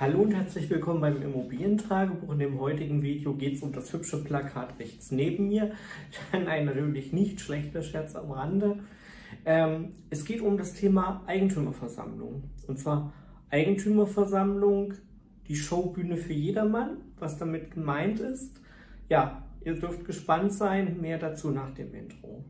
Hallo und herzlich willkommen beim Immobilientagebuch. In dem heutigen Video geht es um das hübsche Plakat rechts neben mir. Dann ein natürlich nicht schlechter Scherz am Rande. Es geht um das Thema Eigentümerversammlung. Und zwar Eigentümerversammlung, die Showbühne für jedermann. Was damit gemeint ist, ja, ihr dürft gespannt sein. Mehr dazu nach dem Intro.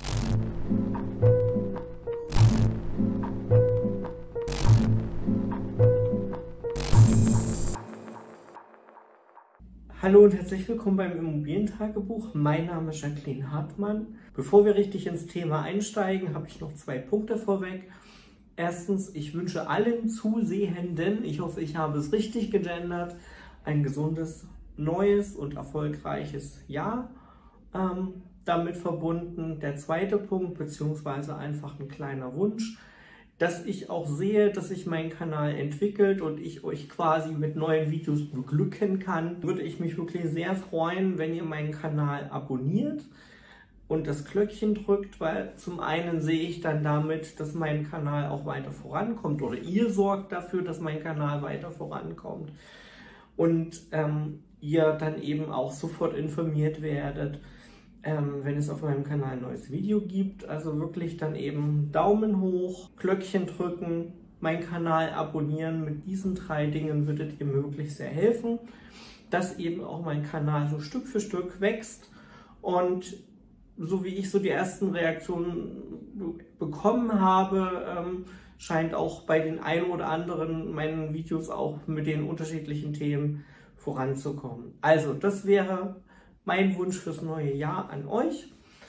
Hallo und herzlich willkommen beim Immobilientagebuch. Mein Name ist Jacqueline Hartmann. Bevor wir richtig ins Thema einsteigen, habe ich noch 2 Punkte vorweg. Erstens, ich wünsche allen Zusehenden, ich hoffe, ich habe es richtig gegendert, ein gesundes, neues und erfolgreiches Jahr. Damit verbunden der zweite Punkt, beziehungsweise einfach ein kleiner Wunsch, dass ich auch sehe, dass sich mein Kanal entwickelt und ich euch quasi mit neuen Videos beglücken kann. Würde ich mich wirklich sehr freuen, wenn ihr meinen Kanal abonniert und das Glöckchen drückt, weil zum einen sehe ich dann damit, dass mein Kanal auch weiter vorankommt oder ihr sorgt dafür, dass mein Kanal weiter vorankommt und ihr dann eben auch sofort informiert werdet, wenn es auf meinem Kanal ein neues Video gibt. Also wirklich dann eben Daumen hoch, Glöckchen drücken, meinen Kanal abonnieren. Mit diesen 3 Dingen würdet ihr möglichst sehr helfen, dass eben auch mein Kanal so Stück für Stück wächst. Und so wie ich so die ersten Reaktionen bekommen habe, scheint auch bei den ein oder anderen meinen Videos auch mit den unterschiedlichen Themen voranzukommen. Also das wäre mein Wunsch fürs neue Jahr an euch.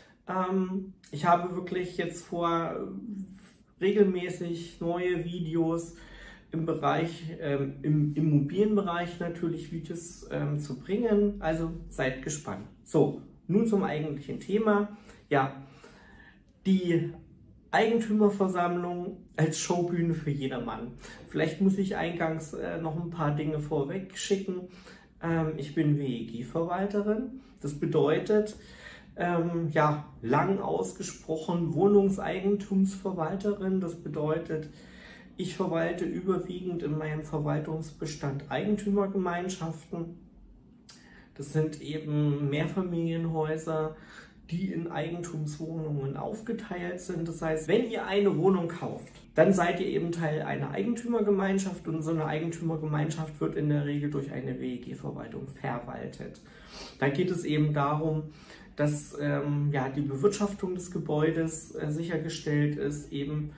Ich habe wirklich jetzt vor, regelmäßig neue Videos im Bereich, im Immobilienbereich natürlich Videos zu bringen. Also seid gespannt. So, nun zum eigentlichen Thema. Ja, die Eigentümerversammlung als Showbühne für jedermann. Vielleicht muss ich eingangs noch ein paar Dinge vorweg schicken. Ich bin WEG-Verwalterin. Das bedeutet, ja, lang ausgesprochen Wohnungseigentumsverwalterin. Das bedeutet, ich verwalte überwiegend in meinem Verwaltungsbestand Eigentümergemeinschaften. Das sind eben Mehrfamilienhäuser, die in Eigentumswohnungen aufgeteilt sind. Das heißt, wenn ihr eine Wohnung kauft, dann seid ihr eben Teil einer Eigentümergemeinschaft und so eine Eigentümergemeinschaft wird in der Regel durch eine WEG-Verwaltung verwaltet. Da geht es eben darum, dass ja, die Bewirtschaftung des Gebäudes sichergestellt ist, eben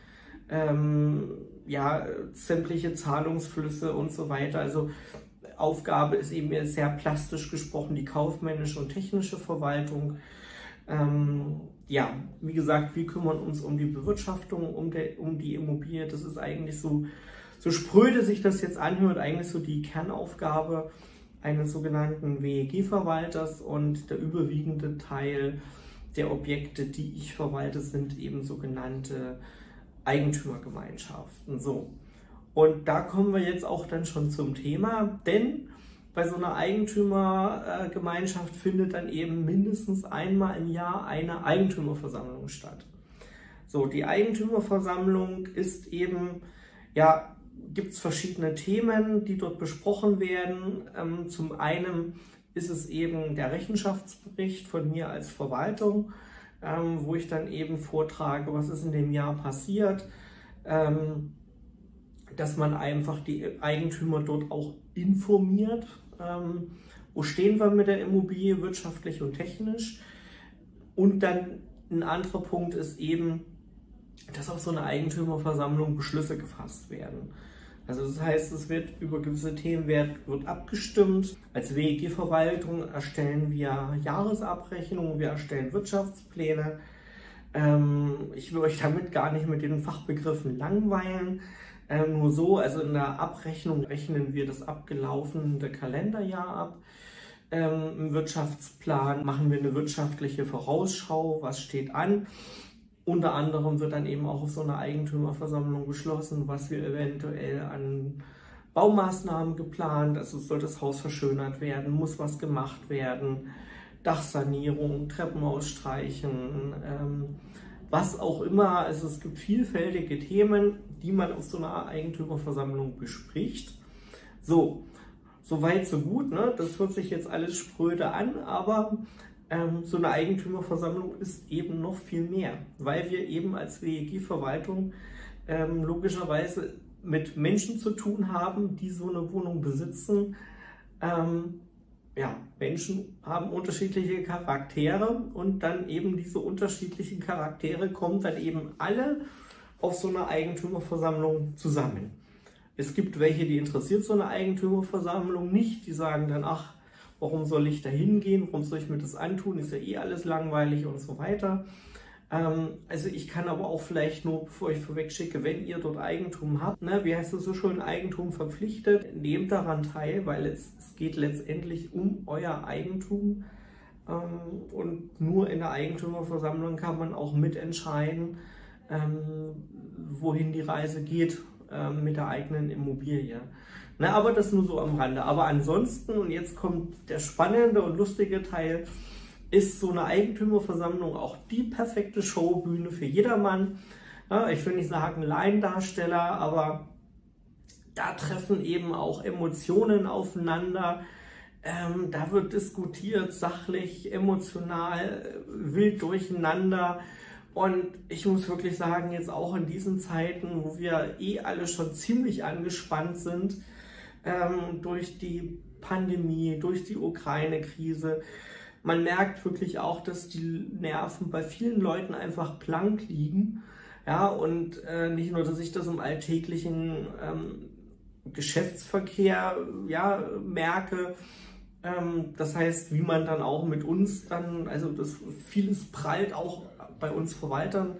ja, sämtliche Zahlungsflüsse und so weiter. Also Aufgabe ist eben sehr plastisch gesprochen die kaufmännische und technische Verwaltung. Ja, wie gesagt, wir kümmern uns um die Bewirtschaftung, um die Immobilie. Das ist eigentlich so spröde sich das jetzt anhört, eigentlich so die Kernaufgabe eines sogenannten WEG-Verwalters, und der überwiegende Teil der Objekte, die ich verwalte, sind eben sogenannte Eigentümergemeinschaften. So. Und da kommen wir jetzt auch dann schon zum Thema, denn bei so einer Eigentümergemeinschaft findet dann eben mindestens einmal im Jahr eine Eigentümerversammlung statt. So, die Eigentümerversammlung ist eben, ja, gibt es verschiedene Themen, die dort besprochen werden. Zum einen ist es eben der Rechenschaftsbericht von mir als Verwaltung, wo ich dann eben vortrage, was ist in dem Jahr passiert, dass man einfach die Eigentümer dort auch informiert. Wo stehen wir mit der Immobilie wirtschaftlich und technisch? Und dann ein anderer Punkt ist eben, dass auf so einer Eigentümerversammlung Beschlüsse gefasst werden. Also das heißt, es wird über gewisse Themen wird abgestimmt. Als WEG-Verwaltung erstellen wir Jahresabrechnungen, wir erstellen Wirtschaftspläne. Ich will euch damit gar nicht mit den Fachbegriffen langweilen. Nur so, also in der Abrechnung rechnen wir das abgelaufene Kalenderjahr ab. Im Wirtschaftsplan machen wir eine wirtschaftliche Vorausschau, was steht an. Unter anderem wird dann eben auch auf so einer Eigentümerversammlung beschlossen, was wir eventuell an Baumaßnahmen geplant, also soll das Haus verschönert werden, muss was gemacht werden, Dachsanierung, Treppen ausstreichen, was auch immer. Also es gibt vielfältige Themen, die man auf so einer Eigentümerversammlung bespricht. So weit, so gut, ne? Das hört sich jetzt alles spröde an, aber so eine Eigentümerversammlung ist eben noch viel mehr, weil wir eben als WEG-Verwaltung logischerweise mit Menschen zu tun haben, die so eine Wohnung besitzen. Ja, Menschen haben unterschiedliche Charaktere und dann eben diese unterschiedlichen Charaktere kommen dann eben alle auf so einer Eigentümerversammlung zusammen. Es gibt welche, die interessiert so eine Eigentümerversammlung nicht, die sagen dann, ach, warum soll ich da hingehen, warum soll ich mir das antun, ist ja eh alles langweilig und so weiter. Also ich kann aber auch vielleicht nur, bevor ich vorweg schicke, wenn ihr dort Eigentum habt, ne, wie heißt es so schön, Eigentum verpflichtet, nehmt daran teil, weil es geht letztendlich um euer Eigentum und nur in der Eigentümerversammlung kann man auch mitentscheiden, wohin die Reise geht mit der eigenen Immobilie. Na, aber das nur so am Rande. Aber ansonsten, und jetzt kommt der spannende und lustige Teil, ist so eine Eigentümerversammlung auch die perfekte Showbühne für jedermann. Ja, ich will nicht sagen Laiendarsteller, aber da treffen eben auch Emotionen aufeinander. Da wird diskutiert, sachlich, emotional, wild durcheinander. Und ich muss wirklich sagen, jetzt auch in diesen Zeiten, wo wir eh alle schon ziemlich angespannt sind, durch die Pandemie, durch die Ukraine-Krise, man merkt wirklich auch, dass die Nerven bei vielen Leuten einfach blank liegen. Ja, und nicht nur, dass ich das im alltäglichen Geschäftsverkehr merke, das heißt, wie man dann auch mit uns dann, also das vieles prallt auch bei uns Verwaltern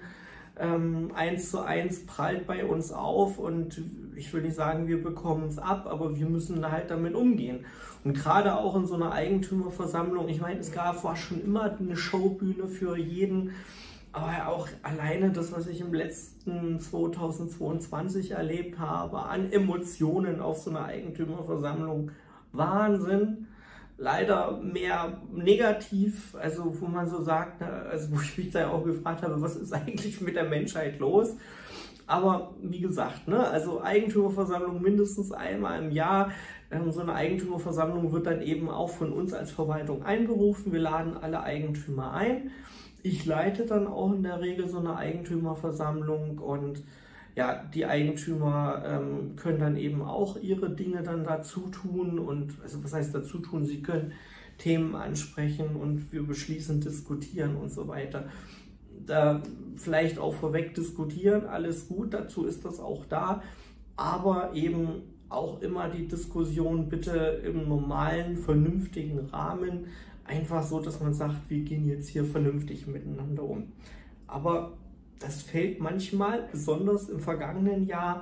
1:1 prallt bei uns auf und ich will nicht sagen, wir bekommen es ab, aber wir müssen halt damit umgehen. Und gerade auch in so einer Eigentümerversammlung, ich meine, war schon immer eine Showbühne für jeden, aber auch alleine das, was ich im letzten 2022 erlebt habe, an Emotionen auf so einer Eigentümerversammlung, Wahnsinn. Leider mehr negativ, also wo man so sagt, also wo ich mich da auch gefragt habe, was ist eigentlich mit der Menschheit los? Aber wie gesagt, also Eigentümerversammlung mindestens einmal im Jahr. So eine Eigentümerversammlung wird dann eben auch von uns als Verwaltung einberufen. Wir laden alle Eigentümer ein. Ich leite dann auch in der Regel so eine Eigentümerversammlung und ja, die Eigentümer können dann eben auch ihre Dinge dann dazu tun und, also was heißt dazu tun, sie können Themen ansprechen und wir beschließen, diskutieren und so weiter. Da vielleicht auch vorweg diskutieren, alles gut, dazu ist das auch da, aber eben auch immer die Diskussion bitte im normalen, vernünftigen Rahmen, einfach so, dass man sagt, wir gehen jetzt hier vernünftig miteinander um. Aber das fällt manchmal, besonders im vergangenen Jahr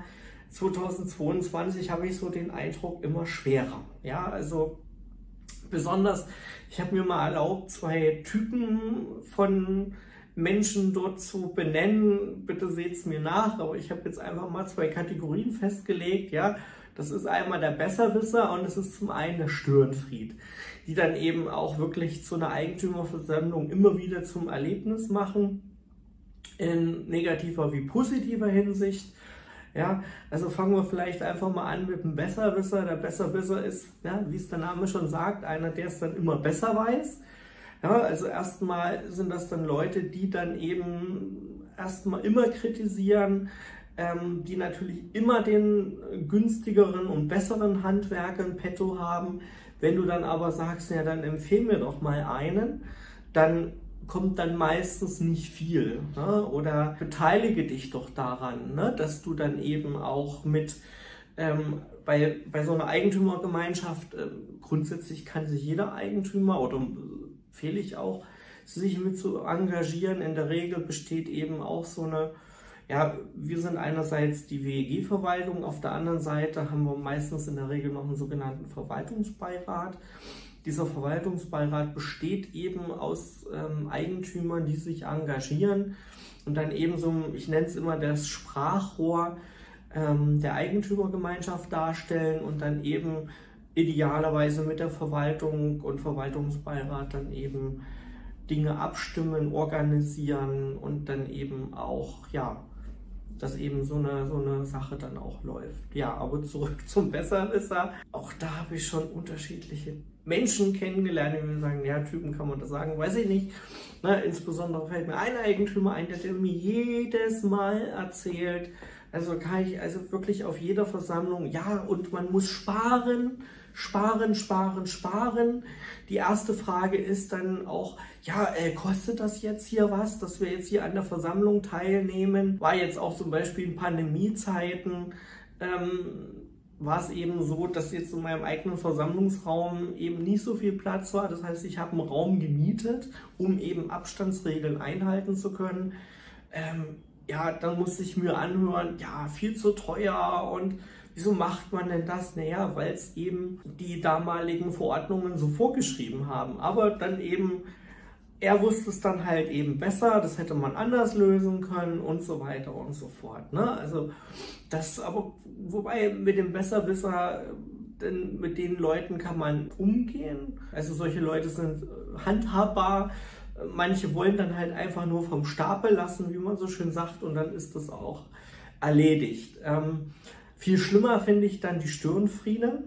2022, habe ich so den Eindruck, immer schwerer. Ja, also besonders, ich habe mir mal erlaubt, 2 Typen von Menschen dort zu benennen. Bitte seht es mir nach, aber ich habe jetzt einfach mal 2 Kategorien festgelegt. Ja, das ist einmal der Besserwisser und das ist zum einen der Störenfried, die dann eben auch wirklich zu einer Eigentümerversammlung immer wieder zum Erlebnis machen. In negativer wie positiver Hinsicht. Ja, also fangen wir vielleicht einfach mal an mit dem Besserwisser. Der Besserwisser ist, ja, wie es der Name schon sagt, einer, der es dann immer besser weiß. Ja, also erstmal sind das dann Leute, die dann eben erstmal immer kritisieren, die natürlich immer den günstigeren und besseren Handwerker in petto haben. Wenn du dann aber sagst, ja, dann empfehl mir doch mal einen, dann kommt dann meistens nicht viel, ne? Oder beteilige dich doch daran, ne? Dass du dann eben auch mit, bei so einer Eigentümergemeinschaft, grundsätzlich kann sich jeder Eigentümer, oder empfehle ich auch, sich mit zu engagieren. In der Regel besteht eben auch so eine, ja, wir sind einerseits die WEG-Verwaltung, auf der anderen Seite haben wir meistens in der Regel noch einen sogenannten Verwaltungsbeirat. Dieser Verwaltungsbeirat besteht eben aus Eigentümern, die sich engagieren und dann eben so, ich nenne es immer das Sprachrohr der Eigentümergemeinschaft darstellen und dann eben idealerweise mit der Verwaltung und Verwaltungsbeirat dann eben Dinge abstimmen, organisieren und dann eben auch, ja, dass eben so eine Sache dann auch läuft. Ja, aber zurück zum Besserwisser. Auch da habe ich schon unterschiedliche Menschen kennengelernt, die mir sagen, ja, Typen kann man das sagen, weiß ich nicht. Na, insbesondere fällt mir ein Eigentümer ein, der mir jedes Mal erzählt, also kann ich also wirklich auf jeder Versammlung, ja, und man muss sparen. Die erste Frage ist dann auch, ja, kostet das jetzt hier was, dass wir jetzt hier an der Versammlung teilnehmen? War jetzt auch zum Beispiel in Pandemiezeiten, war es eben so, dass jetzt in meinem eigenen Versammlungsraum eben nicht so viel Platz war. Das heißt, ich habe einen Raum gemietet, um eben Abstandsregeln einhalten zu können. Ja, dann musste ich mir anhören, ja, viel zu teuer und wieso macht man denn das? Naja, weil es eben die damaligen Verordnungen so vorgeschrieben haben. Aber dann eben, er wusste es dann halt eben besser, das hätte man anders lösen können und so weiter und so fort. Ne? Also das aber, wobei mit dem Besserwisser, denn mit den Leuten kann man umgehen. Also solche Leute sind handhabbar. Manche wollen dann halt einfach nur vom Stapel lassen, wie man so schön sagt, und dann ist das auch erledigt. Viel schlimmer finde ich dann die Störenfriede.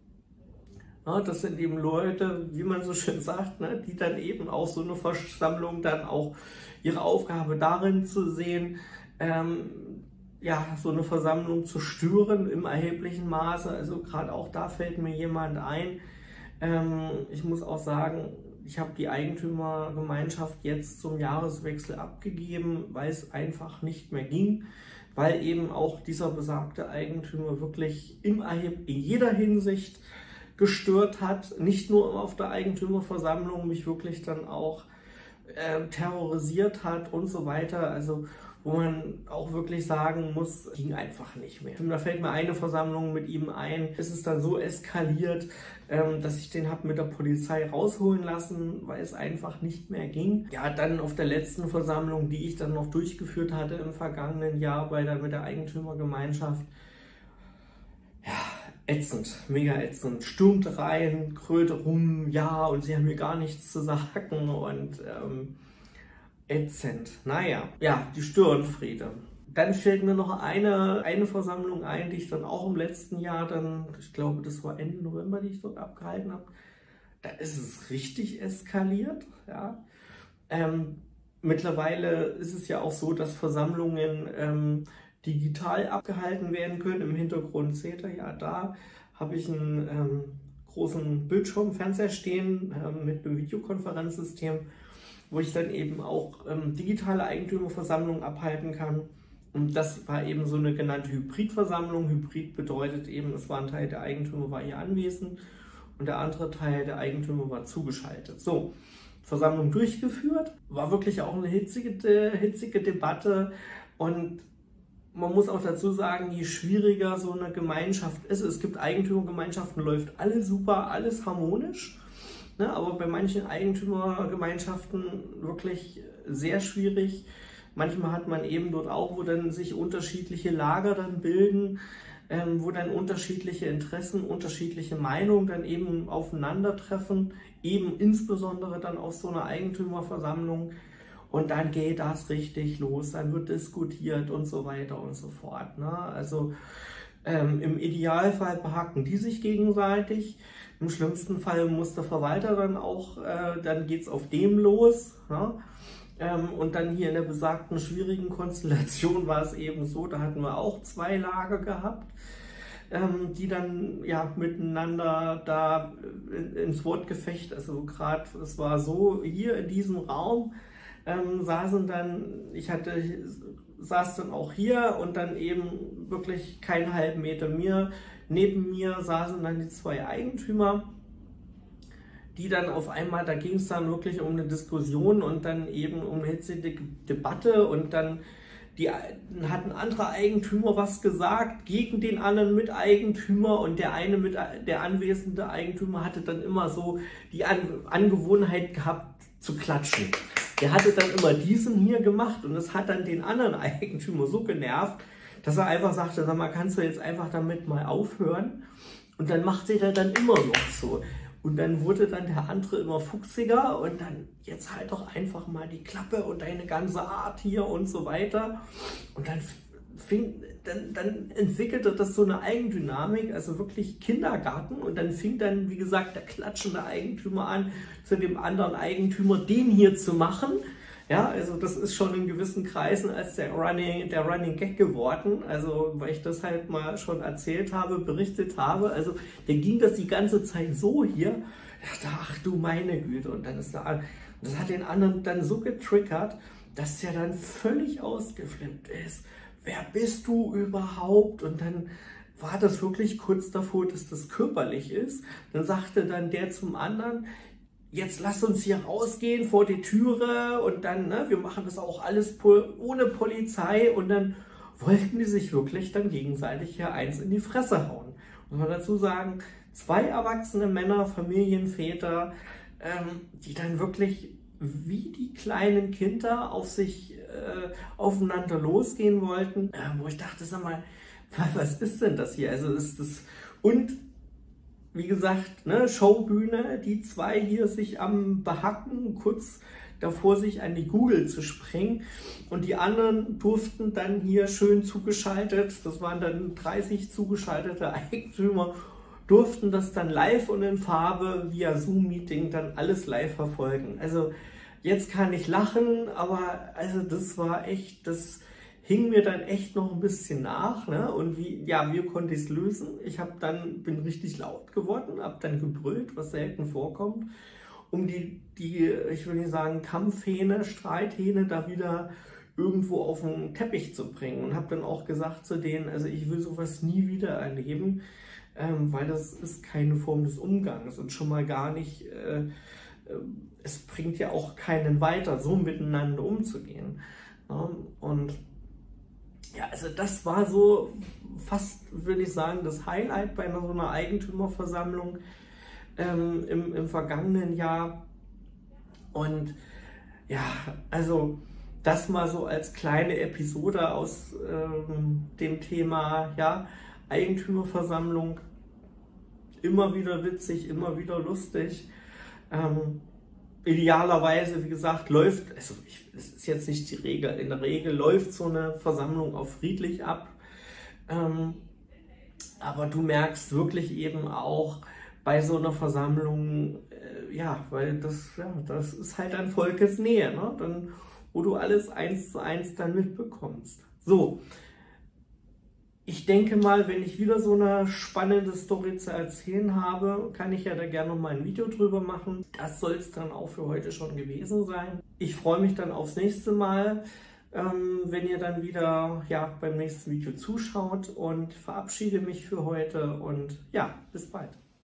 Ja, das sind eben Leute, wie man so schön sagt, ne, die dann eben auch so eine Versammlung dann auch ihre Aufgabe darin zu sehen, ja, so eine Versammlung zu stören im erheblichen Maße. Also gerade auch da fällt mir jemand ein. Ich muss auch sagen, ich habe die Eigentümergemeinschaft jetzt zum Jahreswechsel abgegeben, weil es einfach nicht mehr ging, weil eben auch dieser besagte Eigentümer wirklich in jeder Hinsicht gestört hat, nicht nur auf der Eigentümerversammlung, mich wirklich dann auch terrorisiert hat und so weiter. Also wo man auch wirklich sagen muss, ging einfach nicht mehr. Und da fällt mir eine Versammlung mit ihm ein. Es ist dann so eskaliert, dass ich den habe mit der Polizei rausholen lassen, weil es einfach nicht mehr ging. Ja, dann auf der letzten Versammlung, die ich dann noch durchgeführt hatte im vergangenen Jahr mit der Eigentümergemeinschaft, ja, ätzend, mega ätzend. Stürmt rein, kröte rum, ja, und sie haben mir gar nichts zu sagen und ätzend. Naja, ja, die Störenfriede. Dann fällt mir noch eine Versammlung ein, die ich dann auch im letzten Jahr dann, ich glaube, das war Ende November, die ich dort abgehalten habe. Da ist es richtig eskaliert. Ja. Mittlerweile ist es ja auch so, dass Versammlungen digital abgehalten werden können. Im Hintergrund seht ihr ja, da habe ich einen großen Bildschirm, Fernseher stehen mit einem Videokonferenzsystem, wo ich dann eben auch digitale Eigentümerversammlungen abhalten kann. Und das war eben so eine genannte Hybridversammlung. Hybrid bedeutet eben, es war ein Teil der Eigentümer war hier anwesend und der andere Teil der Eigentümer war zugeschaltet. So, Versammlung durchgeführt, war wirklich auch eine hitzige Debatte und man muss auch dazu sagen, je schwieriger so eine Gemeinschaft ist, es gibt Eigentümergemeinschaften, läuft alles super, alles harmonisch. Ne, aber bei manchen Eigentümergemeinschaften wirklich sehr schwierig. Manchmal hat man eben dort auch, wo dann sich unterschiedliche Lager dann bilden, wo dann unterschiedliche Interessen, unterschiedliche Meinungen dann eben aufeinandertreffen, eben insbesondere dann auf so einer Eigentümerversammlung. Und dann geht das richtig los, dann wird diskutiert und so weiter und so fort. Ne? Also im Idealfall behaken die sich gegenseitig. Im schlimmsten Fall muss der Verwalter dann auch, dann geht es auf dem los. Ne? Und dann hier in der besagten schwierigen Konstellation war es eben so, da hatten wir auch zwei Lager gehabt, die dann ja miteinander da ins Wortgefecht, also gerade, es war so, hier in diesem Raum saßen dann, saß dann auch hier und dann eben wirklich keinen halben Meter neben mir saßen dann die zwei Eigentümer, die dann auf einmal, da ging es dann wirklich um eine Diskussion und dann eben um eine hitzige Debatte und dann hat ein anderer Eigentümer was gesagt gegen den anderen Miteigentümer und der anwesende Eigentümer hatte dann immer so die Angewohnheit gehabt zu klatschen. Der hatte dann immer diesen hier gemacht und es hat dann den anderen Eigentümer so genervt, dass er einfach sagte, sag mal, kannst du jetzt einfach damit mal aufhören? Und dann machte der dann immer noch so. Und dann wurde dann der andere immer fuchsiger und dann, jetzt halt doch einfach mal die Klappe und deine ganze Art hier und so weiter. Und dann dann entwickelte das so eine Eigendynamik, also wirklich Kindergarten, und dann fing dann, wie gesagt, der klatschende Eigentümer an, zu dem anderen Eigentümer den hier zu machen. Ja, also das ist schon in gewissen Kreisen als der Running Gag geworden, also weil ich das halt mal schon erzählt habe, berichtet habe, also der ging das die ganze Zeit so hier, ich dachte, ach du meine Güte, und dann ist das hat den anderen dann so getriggert, dass der dann völlig ausgeflippt ist. Wer bist du überhaupt? Und dann war das wirklich kurz davor, dass das körperlich ist. Dann sagte dann der zum anderen, jetzt lass uns hier rausgehen vor die Türe und dann, ne, wir machen das auch alles ohne Polizei, und dann wollten die sich wirklich dann gegenseitig hier eins in die Fresse hauen. Muss man dazu sagen, 2 erwachsene Männer, Familienväter, die dann wirklich wie die kleinen Kinder aufeinander losgehen wollten, wo ich dachte, sag mal, was ist denn das hier? Also ist das, und wie gesagt, ne, Showbühne, die 2 hier sich am Behacken, kurz davor sich an die Google zu springen, und die anderen durften dann hier schön zugeschaltet, das waren dann 30 zugeschaltete Eigentümer, durften das dann live und in Farbe via Zoom-Meeting dann alles live verfolgen. Also jetzt kann ich lachen, aber also das war echt, das hing mir dann echt noch ein bisschen nach, ne? Und wie konnte ich es lösen? Ich bin richtig laut geworden, habe dann gebrüllt, was selten vorkommt, um die ich will nicht sagen Kampfhähne, Streithähne da wieder irgendwo auf den Teppich zu bringen, und habe dann auch gesagt zu denen, also ich will sowas nie wieder erleben, weil das ist keine Form des Umgangs und schon mal gar nicht, es bringt ja auch keinen weiter, so miteinander umzugehen. Ja, und ja, also das war so fast, würde ich sagen, das Highlight bei so einer Eigentümerversammlung im vergangenen Jahr. Und ja, also das mal so als kleine Episode aus dem Thema, ja, Eigentümerversammlung. Immer wieder witzig, immer wieder lustig. Idealerweise, wie gesagt, läuft, also das ist jetzt nicht die Regel, in der Regel läuft so eine Versammlung auch friedlich ab. Aber du merkst wirklich eben auch bei so einer Versammlung, ja, weil das ist halt ein Volkesnähe, ne? Dann, wo du alles 1:1 dann mitbekommst. So. Ich denke mal, wenn ich wieder so eine spannende Story zu erzählen habe, kann ich ja da gerne noch mal ein Video drüber machen. Das soll es dann auch für heute schon gewesen sein. Ich freue mich dann aufs nächste Mal, wenn ihr dann wieder beim nächsten Video zuschaut, und verabschiede mich für heute und ja, bis bald.